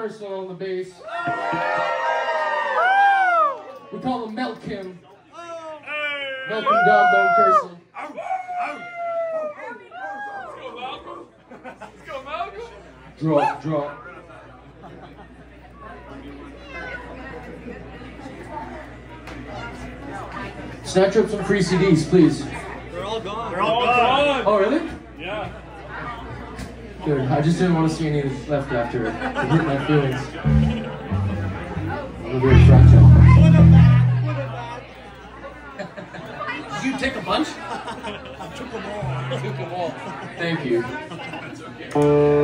Kersel on the bass. We call him Melkim. Melkim Dogbone Kersel. Let's go, Malcolm. Drop. Snatch up some free CDs, please. They're all gone. They're all gone. Oh, really? Yeah. Good. I just didn't want to see any left after it. It hurt my feelings. I'm very fragile. Did you take a bunch? I took them all. Took them all. Thank you. That's okay.